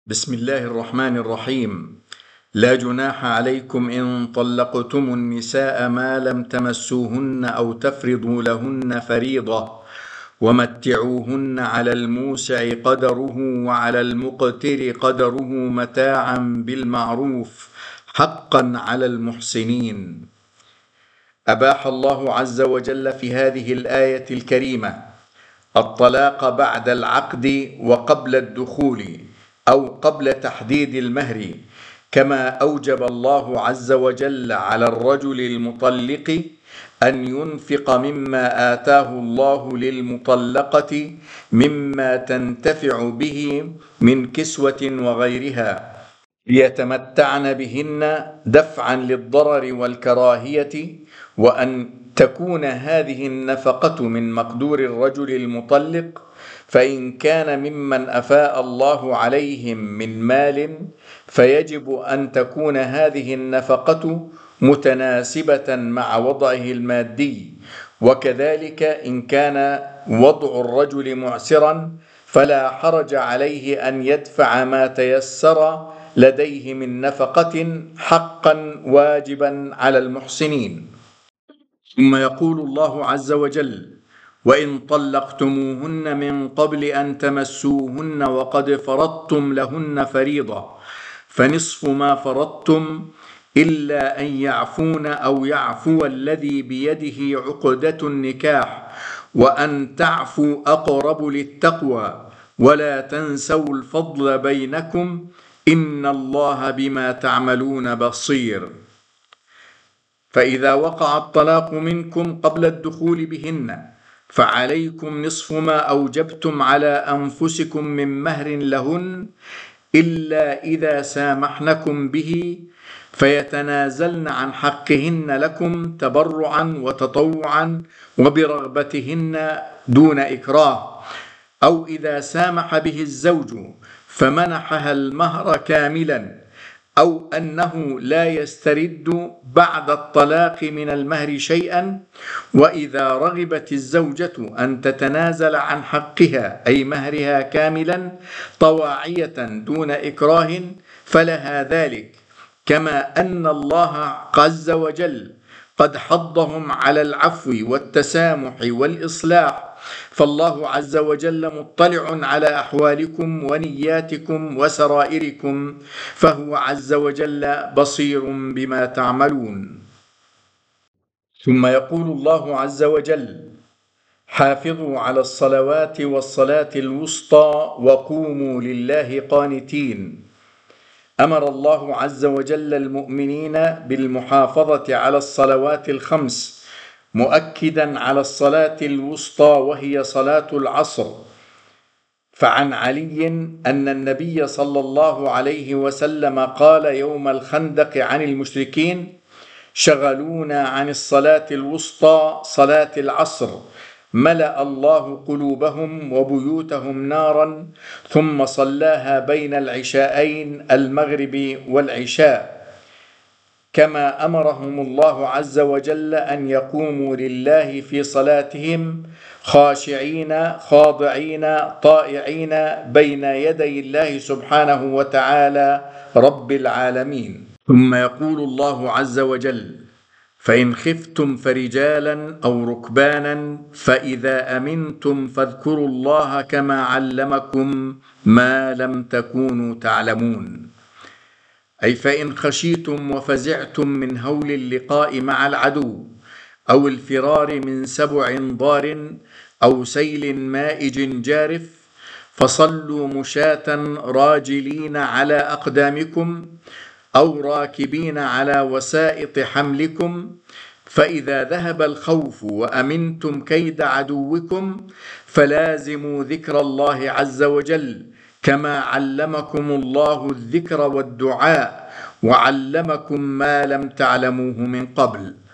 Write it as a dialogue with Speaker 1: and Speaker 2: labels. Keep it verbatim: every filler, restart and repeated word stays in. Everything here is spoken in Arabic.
Speaker 1: بسم الله الرحمن الرحيم. لا جناح عليكم إن طلقتم النساء ما لم تمسوهن أو تفرضوا لهن فريضة ومتعوهن على الموسع قدره وعلى المقتر قدره متاعا بالمعروف حقا على المحسنين. أباح الله عز وجل في هذه الآية الكريمة الطلاق بعد العقد وقبل الدخول أو قبل تحديد المهر، كما أوجب الله عز وجل على الرجل المطلق أن ينفق مما آتاه الله للمطلقة مما تنتفع به من كسوة وغيرها ليتمتعن بهن دفعا للضرر والكراهية، وأن تكون هذه النفقة من مقدور الرجل المطلق، فإن كان ممن أفاء الله عليهم من مال فيجب أن تكون هذه النفقة متناسبة مع وضعه المادي، وكذلك إن كان وضع الرجل معسرا فلا حرج عليه أن يدفع ما تيسر لديه من نفقة حقا واجبا على المحسنين. ثم يقول الله عز وجل: وإن طلقتموهن من قبل أن تمسوهن وقد فرضتم لهن فريضة فنصف ما فرضتم إلا أن يعفون أو يعفو الذي بيده عقدة النكاح وأن تعفوا أقرب للتقوى ولا تنسوا الفضل بينكم إن الله بما تعملون بصير. فإذا وقع الطلاق منكم قبل الدخول بهن فعليكم نصف ما أوجبتم على أنفسكم من مهر لهن إلا إذا سامحنكم به فيتنازلن عن حقهن لكم تبرعا وتطوعا وبرغبتهن دون إكراه، أو إذا سامح به الزوج فمنحها المهر كاملا، أو أنه لا يسترد بعد الطلاق من المهر شيئا، وإذا رغبت الزوجة أن تتنازل عن حقها أي مهرها كاملا طواعية دون إكراه فلها ذلك، كما أن الله عز وجل قد حضهم على العفو والتسامح والإصلاح، فالله عز وجل مطلع على أحوالكم ونياتكم وسرائركم، فهو عز وجل بصير بما تعملون. ثم يقول الله عز وجل: حافظوا على الصلوات والصلاة الوسطى وقوموا لله قانتين. أمر الله عز وجل المؤمنين بالمحافظة على الصلوات الخمس، مؤكدا على الصلاة الوسطى وهي صلاة العصر. فعن علي أن النبي صلى الله عليه وسلم قال يوم الخندق عن المشركين: شغلونا عن الصلاة الوسطى صلاة العصر، ملأ الله قلوبهم وبيوتهم نارا، ثم صلاها بين العشاءين المغرب والعشاء. كما أمرهم الله عز وجل أن يقوموا لله في صلاتهم خاشعين خاضعين طائعين بين يدي الله سبحانه وتعالى رب العالمين. ثم يقول الله عز وجل: فإن خفتم فرجالا أو ركبانا فإذا أمنتم فاذكروا الله كما علمكم ما لم تكونوا تعلمون. أي فإن خشيتم وفزعتم من هول اللقاء مع العدو أو الفرار من سبع ضار أو سيل مائج جارف فصلوا مشاة راجلين على أقدامكم أو راكبين على وسائط حملكم، فإذا ذهب الخوف وأمنتم كيد عدوكم فلازموا ذكر الله عز وجل كما علمكم الله الذكر والدعاء وعلمكم ما لم تعلموه من قبل.